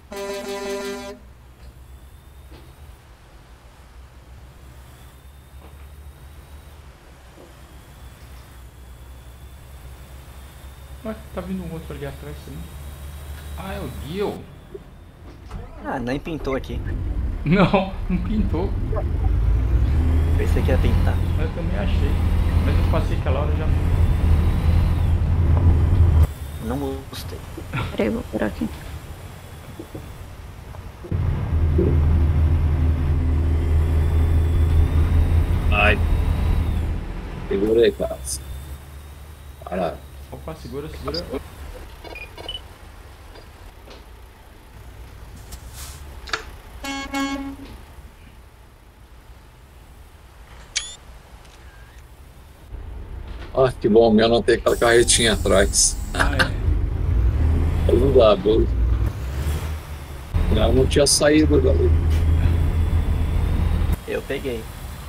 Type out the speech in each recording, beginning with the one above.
Ué, tá vindo um outro ali atrás também. Ah, é o Gil. Ah, nem pintou aqui. Não, não pintou. Pensei que ia pintar. Eu também achei. Mas eu passei aquela hora já. Não gostei. Peraí, vou por aqui. Ai. Segura aí, cara. Para. Opa, segura, segura. Ah, que bom, o meu não tem aquela carretinha atrás. Ah, é. Mas não dá, viu? Não tinha saído dali. Eu peguei.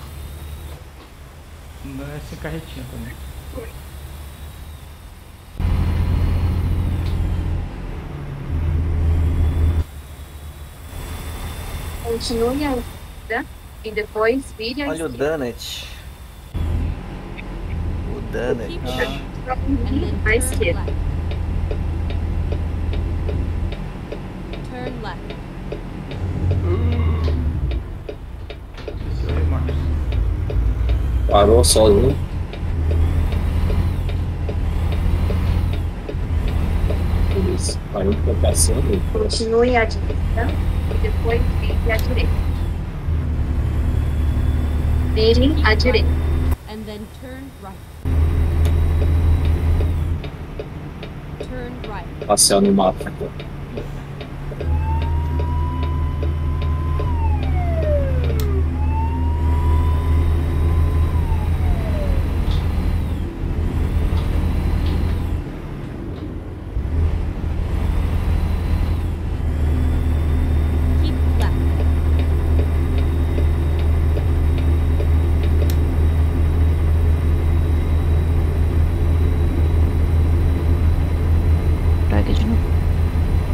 Não é sem carretinha também. Continue a vida e depois vire a Olha o esquerda. Dunnett. O Dunnett. À esquerda. Turn left. Desceu aí, Marcos. Parou sozinho. Isso. Parou, ficou passando. Continue à direita e depois vire à direita. Vire à direita. And then turn right. Turn right. Passear no mapa aqui. Keep left. Por aqui de novo.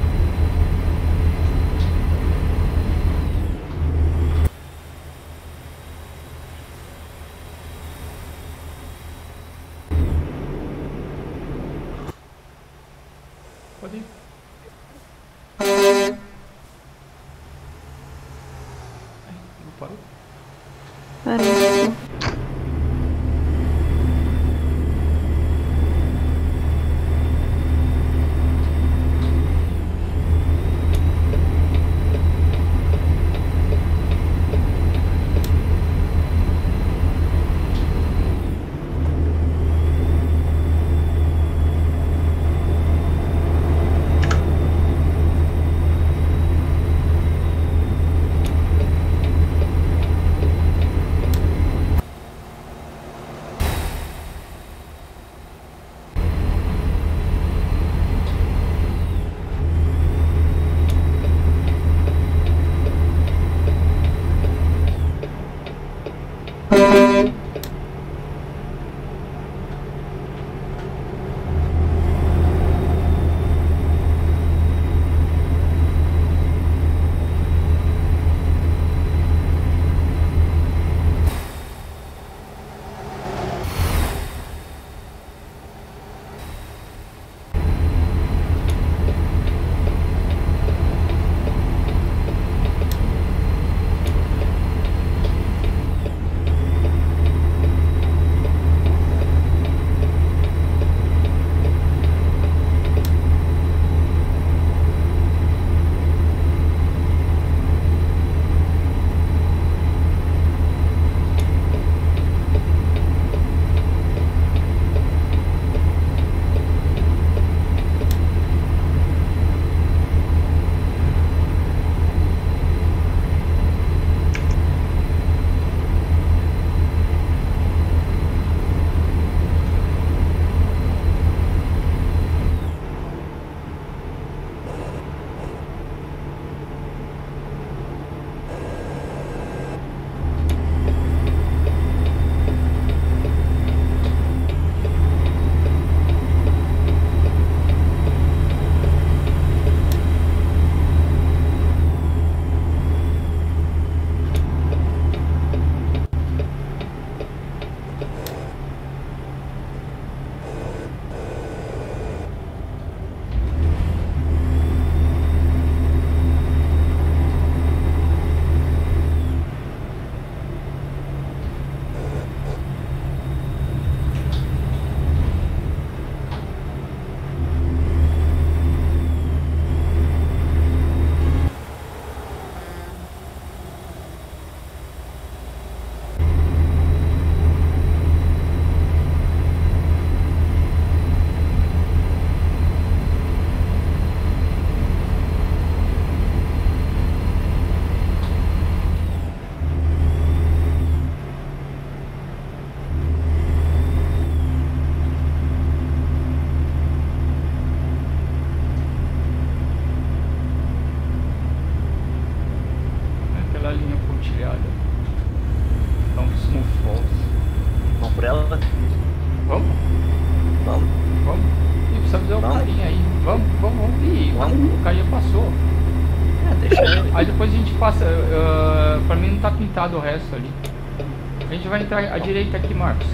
O Caia passou. Deixa ele. Aí depois a gente passa. Pra mim não tá pintado o resto ali. A gente vai entrar à direita aqui, Marcos.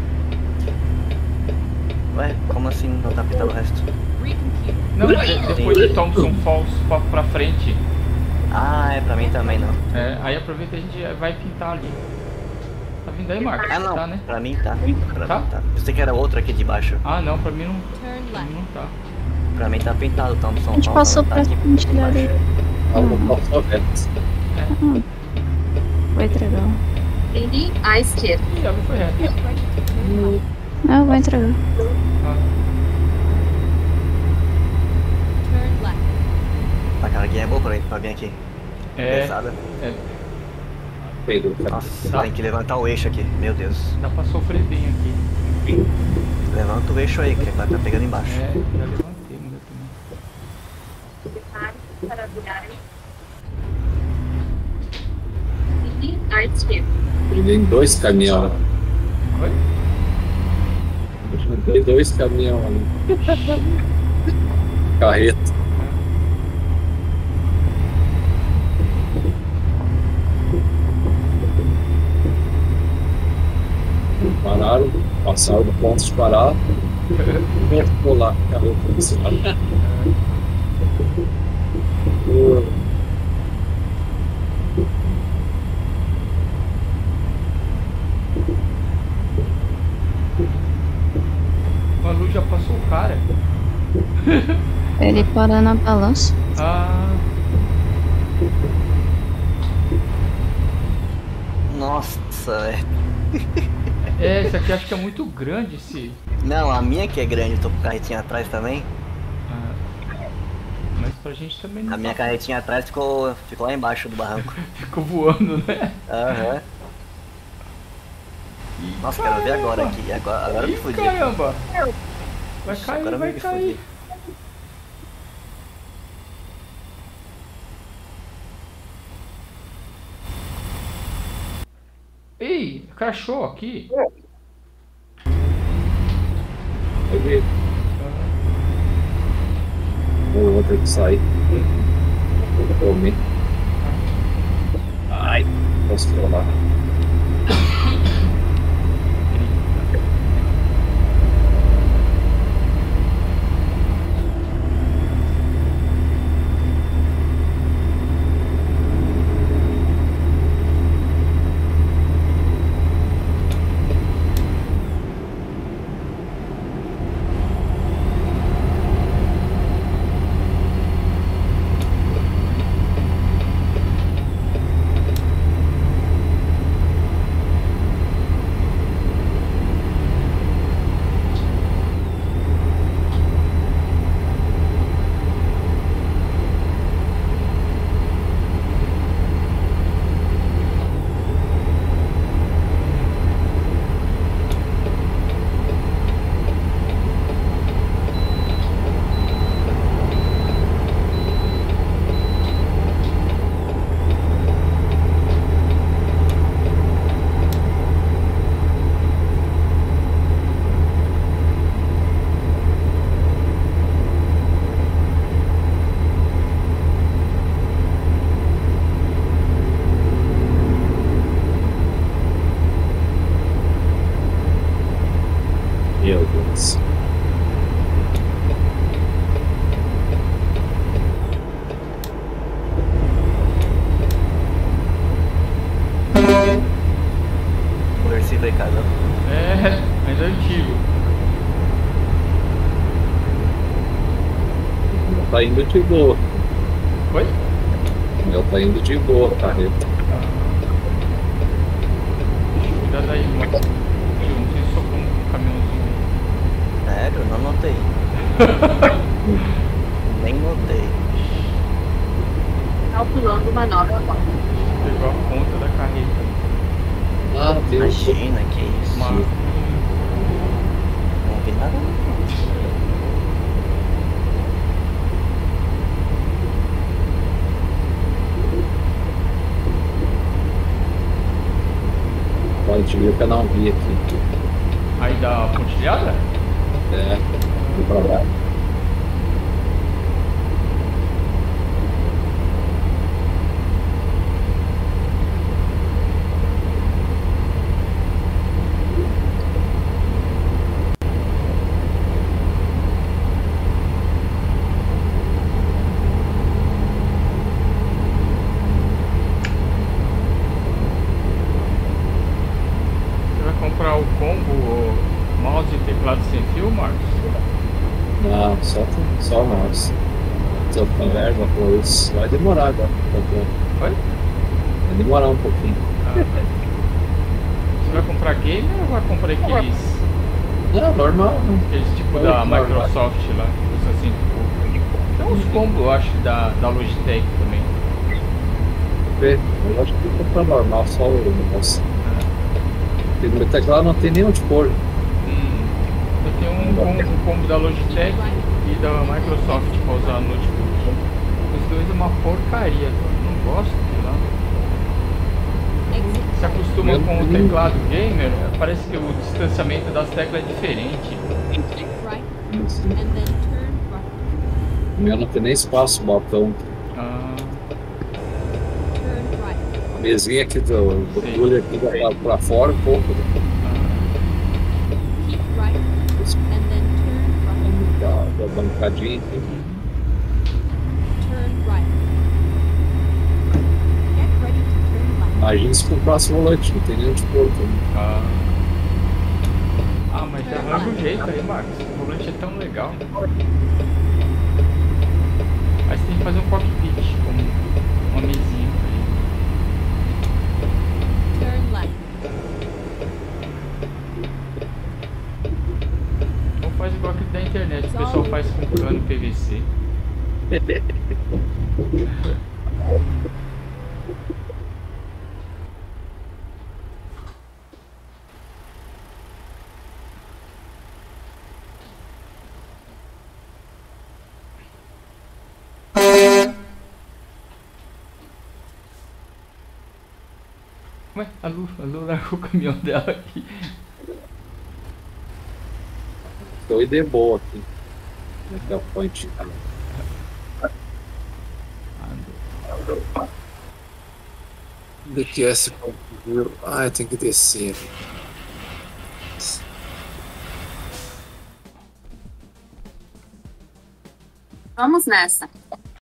Ué, como assim não tá pintando o resto? Recompute. Não, depois de Thompson Falls pra frente. Ah, é pra mim também não. É, aí aproveita e a gente vai pintar ali. Tá vindo aí, Marcos? Ah não, Tá, né? pra mim tá. Pra Tá? mim tá. Eu sei que era outro aqui de baixo. Ah, não, pra mim não, Turn pra mim left. não tá. Pra mim tá pintado o Thompson. A gente passou pra frente ali. Algo alfabeto. Vai entregar. Ele à esquerda. Ih, a minha foi reta. Ready to turn left. Não, vai entregar. Ah, Turn left. A carguinha é boa pra vir aqui. é, Pesada. Pedro, Nossa, Tá. tem que levantar o eixo aqui. Meu Deus. dá pra sofrer bem aqui. Levanta o eixo aí, que vai estar pegando embaixo. É, já levantei, mas eu também. Prepare para virar. Ele à esquerda. tem 2 caminhões. Oi? Tem 2 caminhões ali. Carreta. Pararam, passaram do ponto de parar. Vou lá, carreta do céu. O Malu já passou o cara. Ele parar na balança. Ah, Nossa, velho. esse aqui acho que é muito grande esse. Não, a minha que é grande, tô com carretinha atrás também. Ah, mas pra gente também não A minha tá- carretinha atrás ficou lá embaixo do barranco. ficou voando, né? Aham. Ih, Nossa, quero ver agora caramba. aqui. Agora eu me Ih, fudi. caramba! Vai Ixi, cair, agora eu vai me cair. fudi. Ei, crashou aqui. Vai ver. Vou ter que sair. Vou comer. Ai, posso falar. Meu Deus. Conversível aí, casal. É, mas é antigo. Tá indo de boa. Oi? Ela tá indo de boa, carreta. Cuidado aí, mano. Eu não sei se sobrou um caminhãozinho aí. Sério, não notei. Nem notei. Calculando manobra agora. Pegou a ponta da carreta. Ah, Deus. Imagina, que isso. Uma... Não vi nada. Pode ver o canal B aqui. Aí da pontilhada? É, vou pra lá. Só com erva, pois vai demorar agora. Oi? Vai demorar um pouquinho. Você vai comprar game ou vai comprar aqueles Não, normal. tipo da Microsoft lá? Custa assim, tipo, tem uns combos, eu acho, da Logitech também. Eu acho que vou comprar normal, só o negócio. Porque no meu teclado não tem nem onde pôr. Eu tenho um combo da Logitech e da Microsoft pra usar no notebook. Os dois é uma porcaria, eu não gosto de lá. Exit Se right. acostuma com o teclado gamer, parece que o distanciamento das teclas é diferente. Keep right. And then turn right. O meu não tem nem espaço, botão. Turn right. A mesinha aqui do bagulho aqui vai pra fora um pouco. Keep right. And then turn right. Da bancadinha aqui. Turn right. Get ready to turn left. Imagina se comprasse o volante, não tem nem onde pôr também. Mas já arranja um jeito aí, Marcos. O volante é tão legal. Aí você tem que fazer um cockpit com uma mesinha aí. Turn left. Ou faz igual aquele da internet, o pessoal faz com cano PVC. Ué, a Lu largou o caminhão dela aqui. Tô ideia boa aqui. Daqui a point. Daqui esse ponto, viu? Ah, tem que descer. Vamos nessa.